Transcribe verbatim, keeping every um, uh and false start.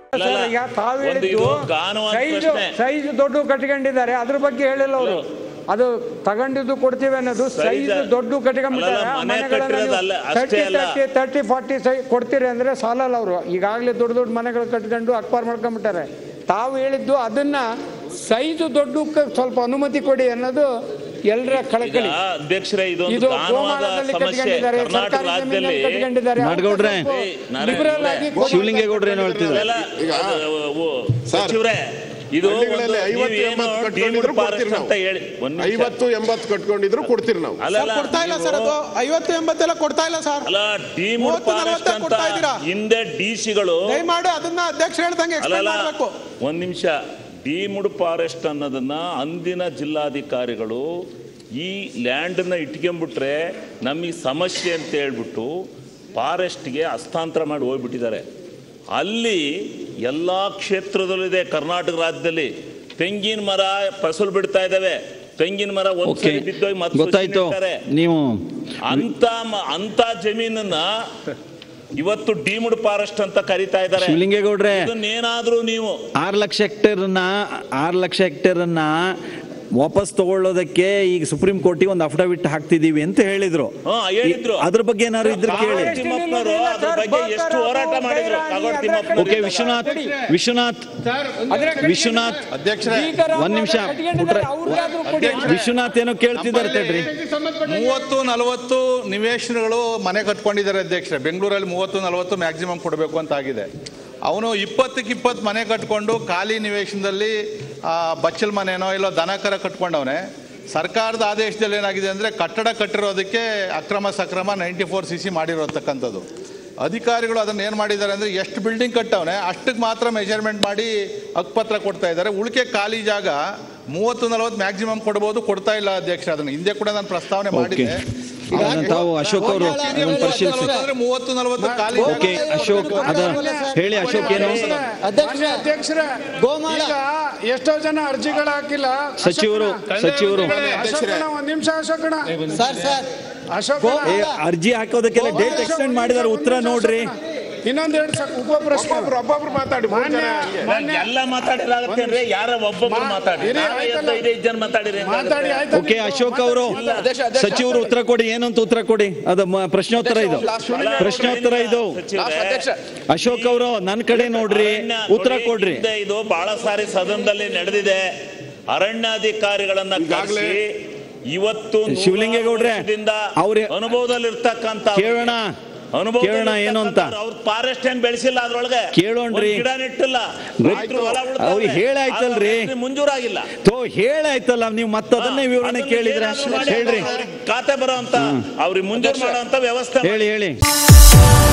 ಈಗ ತಾವು ಹೇಳಿದ್ದು ಸೈಜ್ ದೊಡ್ಡ ಕಟ್ಕೊಂಡಿದ್ದಾರೆ, ಅದ್ರ ಬಗ್ಗೆ ಹೇಳಿಲ್ಲ ಅವರು. ಅದು ತಗೊಂಡಿದ್ದು ಕೊಡ್ತೀವಿ ಅನ್ನೋದು ಸೈಜ್ ದೊಡ್ಡ ಕಟ್ಕೊಂಡ್ಬಿಟ್ಟಾರೆ ತರ್ಟಿ ತರ್ಟಿ ತರ್ಟಿ ಫಾರ್ಟಿ ಸೈ ಕೊಡ್ತೀರಿ ಅಂದ್ರೆ ಸಾಲಲ್ಲ ಅವರು. ಈಗಾಗಲೇ ದೊಡ್ಡ ದೊಡ್ಡ ಮನೆಗಳು ಕಟ್ಕೊಂಡು ಅಕ್ಪಾರ್ ಮಾಡ್ಕೊಂಡ್ಬಿಟ್ಟಾರೆ. ತಾವು ಹೇಳಿದ್ದು ಅದನ್ನ ಸೈಜ್ ದೊಡ್ಡಕ್ಕೆ ಸ್ವಲ್ಪ ಅನುಮತಿ ಕೊಡಿ ಅನ್ನೋದು ಎಲ್ಲರ ಕಳಕಳಿ. ಅಧ್ಯಕ್ಷರೇ, ಇದು ಗೋಮಾಳದಲ್ಲಿ ಕಟ್ಕೊಂಡಿದ್ದಾರೆ, ಸರ್ಕಾರಿ ಜಮೀನಲ್ಲಿ ಕಟ್ಕೊಂಡಿದ್ದಾರೆ. ಶಿವಲಿಂಗೇಗೌಡ್ರು ಏನು ಹೇಳ್ತಿದ್ದಾರೆ? ಸಚಿವರೇ, ಇದು ಐವತ್ತು ಎಂಬತ್ತು ಕಟ್ಕೊಂಡಿದ್ರು ಕೊಡ್ತೀರಿ ನಾವು. ಕೊಡ್ತಾ ಇಲ್ಲ ಸರ್, ಅದು ಐವತ್ತು ಎಂಬತ್ತೆಲ್ಲ ಕೊಡ್ತಾ ಇಲ್ಲ ಸರ್. ಅಲ್ಲ, ಹಿಂದೆ ಡಿ ಸಿಗಳು ದಯಮಾಡಿ ಅದನ್ನ ಅಧ್ಯಕ್ಷ ಹೇಳ್ದಂಗೆ ಒಂದ್ ನಿಮಿಷ. ಡೀಮ್ಡ್ ಫಾರೆಸ್ಟ್ ಅನ್ನೋದನ್ನ ಅಂದಿನ ಜಿಲ್ಲಾಧಿಕಾರಿಗಳು ಈ ಲ್ಯಾಂಡನ್ನ ಇಟ್ಕೊಂಡ್ಬಿಟ್ರೆ ನಮಗೆ ಸಮಸ್ಯೆ ಅಂತ ಹೇಳ್ಬಿಟ್ಟು ಫಾರೆಸ್ಟ್ಗೆ ಹಸ್ತಾಂತರ ಮಾಡಿ ಹೋಗ್ಬಿಟ್ಟಿದ್ದಾರೆ. ಅಲ್ಲಿ ಎಲ್ಲ ಕ್ಷೇತ್ರದಲ್ಲಿದೆ ಕರ್ನಾಟಕ ರಾಜ್ಯದಲ್ಲಿ. ತೆಂಗಿನ ಮರ ಫಸಲು ಬಿಡ್ತಾ ಇದ್ದಾವೆ, ತೆಂಗಿನ ಮರ ಒಂದ್ಸರಿ ಬಿದ್ದೋಗಿ ಮತ್ತೆ ನೀವು ಅಂತ ಅಂತ ಜಮೀನನ್ನ ಇವತ್ತು ಡೀಮ್ಡ್ ಫಾರೆಸ್ಟ್ ಅಂತ ಕರೀತಾ ಇದ್ದಾರೆ. ಶಿವಲಿಂಗೇಗೌಡ್ರೆ, ಏನಾದ್ರೂ ನೀವು ಆರು ಲಕ್ಷ ಹೆಕ್ಟೇರ್ ಆರು ಲಕ್ಷ ಹೆಕ್ಟೇರ್ ಅನ್ನ ವಾಪಸ್ ತಗೊಳ್ಳೋದಕ್ಕೆ ಈಗ ಸುಪ್ರೀಂ ಕೋರ್ಟಿಗೆ ಒಂದು ಅಫಿಡವಿಟ್ ಹಾಕ್ತಿದೀವಿ ಅಂತ ಹೇಳಿದ್ರು. ಅದ್ರ ಬಗ್ಗೆ ಏನಾದ್ರು ಇದ್ರೆ ಕೇಳಿ. ಓಕೆ, ವಿಶ್ವನಾಥ್ ವಿಶ್ವನಾಥ್ ವಿಶ್ವನಾಥ್ ಒಂದ್ ನಿಮಿಷ. ವಿಶ್ವನಾಥ್ ಏನೋ ಕೇಳ್ತಿದ್ದಾರೆ ತಡ್ರಿ. ಮೂವತ್ತು ನಲವತ್ತು ನಿವೇಶನಗಳು ಮನೆ ಕಟ್ಕೊಂಡಿದ್ದಾರೆ ಅಧ್ಯಕ್ಷರೇ. ಬೆಂಗಳೂರಲ್ಲಿ ಮೂವತ್ತು ನಲವತ್ತು ಮ್ಯಾಕ್ಸಿಮಮ್ ಕೊಡಬೇಕು ಅಂತ ಆಗಿದೆ. ಅವನು ಇಪ್ಪತ್ತಕ್ಕೆ ಇಪ್ಪತ್ತು ಮನೆ ಕಟ್ಕೊಂಡು ಖಾಲಿ ನಿವೇಶನದಲ್ಲಿ ಬಚ್ಚಲ್ ಮನೆನೋ ಇಲ್ಲ ದನಕರ ಕಟ್ಕೊಂಡವನೆ. ಸರ್ಕಾರದ ಆದೇಶದಲ್ಲಿ ಏನಾಗಿದೆ ಅಂದರೆ ಕಟ್ಟಡ ಕಟ್ಟಿರೋದಕ್ಕೆ ಅಕ್ರಮ ಸಕ್ರಮ ನೈಂಟಿ ಫೋರ್ ಸಿ ಸಿ ಮಾಡಿರೋತಕ್ಕಂಥದ್ದು. ಅಧಿಕಾರಿಗಳು ಅದನ್ನು ಏನು ಮಾಡಿದ್ದಾರೆ ಅಂದರೆ ಎಷ್ಟು ಬಿಲ್ಡಿಂಗ್ ಕಟ್ಟವನೆ ಅಷ್ಟಕ್ಕೆ ಮಾತ್ರ ಮೆಜರ್ಮೆಂಟ್ ಮಾಡಿ ಹಕ್ಕುಪತ್ರ ಕೊಡ್ತಾ ಇದ್ದಾರೆ. ಉಳಿಕೆ ಖಾಲಿ ಜಾಗ ಮೂವತ್ತು ನಲವತ್ತು ಮ್ಯಾಕ್ಸಿಮಮ್ ಕೊಡ್ಬೋದು, ಕೊಡ್ತಾ ಇಲ್ಲ ಅಧ್ಯಕ್ಷ. ಅದನ್ನು ಹಿಂದೆ ಕೂಡ ನಾನು ಪ್ರಸ್ತಾವನೆ ಮಾಡಿದ್ದೆ. ತಾವು ಅಶೋಕ್ ಅವರು ಪರಿಶೀಲಿಸಿ. ಮೂವತ್ತು ನಲವತ್ತು ಖಾಲಿ. ಓಕೆ ಅಶೋಕ್, ಅದ ಹೇಳಿ ಅಶೋಕ್. ಏನು ಅಧ್ಯಕ್ಷರ ಗೋಮಾಳ ಎಷ್ಟೋ ಜನ ಅರ್ಜಿಗಳು ಹಾಕಿಲ್ಲ. ಸಚಿವರು ಸಚಿವರು ಒಂದ್ ನಿಮಿಷ ಅಶೋಕಣ ಸರ್ ಸರ್ ಅಶೋಕ್ ಅರ್ಜಿ ಹಾಕೋದಕ್ಕೆಲ್ಲ ಡೇಟ್ ಎಕ್ಸ್ಟೆಂಡ್ ಮಾಡಿದಾರೆ. ಉತ್ತರ ನೋಡ್ರಿ. ಇನ್ನೊಂದೆರಡು ಉಪ ಪ್ರಶ್ನೆ ಒಬ್ಬೊಬ್ರು ಮಾತಾಡಿ. ಎಲ್ಲ ಮಾತಾಡಿದ್ರೆ ಯಾರ ಒಬ್ಬೊಬ್ರು ಮಾತಾಡಿ. ಓಕೆ ಅಶೋಕ್ ಅವರು ಸಚಿವರು ಉತ್ತರ ಕೊಡಿ. ಏನಂತ ಉತ್ತರ ಕೊಡಿ. ಅದು ಪ್ರಶ್ನೋತ್ತರ ಇದು, ಪ್ರಶ್ನೋತ್ತರ ಇದು. ಅಶೋಕ್ ಅವರು ನನ್ನ ಕಡೆ ನೋಡ್ರಿ, ಉತ್ತರ ಕೊಡ್ರಿ. ಇದು ಬಹಳ ಸಾರಿ ಸದನದಲ್ಲಿ ನಡೆದಿದೆ. ಅರಣ್ಯಾಧಿಕಾರಿಗಳನ್ನ ಕರೆಸಿ ಇವತ್ತು ಶಿವಲಿಂಗೇಗೌಡ್ರೆ ಅವ್ರ ಅನುಭವದಲ್ಲಿರ್ತಕ್ಕಂಥ ಕೇಳೋಣ ಕೇಳೋಣ ಏನು ಅಂತ. ಅವ್ರ ಫಾರೆಸ್ಟ್ ಏನ್ ಬೆಳೆಸಿಲ್ಲ, ಅದ್ರೊಳಗೆ ಕೇಳೋಣ್ರಿ. ಗಿಡ ನೆಟ್ಟಿಲ್ಲ, ಅವ್ರಿಗೆ ಹೇಳಾಯ್ತಲ್ರಿ, ಮುಂಜೂರಾಗಿಲ್ಲ. ತೋ ಹೇಳಾಯ್ತಲ್ಲ, ನೀವು ಮತ್ತದನ್ನೇ ವಿವರಣೆ ಕೇಳಿದ್ರೆ ಹೇಳ್ರಿ. ಖಾತೆ ಬರೋ ಅಂತ ಅವ್ರಿಗೆ ಮುಂಜೂರು ಮಾಡೋ ಅಂತ ವ್ಯವಸ್ಥೆ ಹೇಳಿ ಹೇಳಿ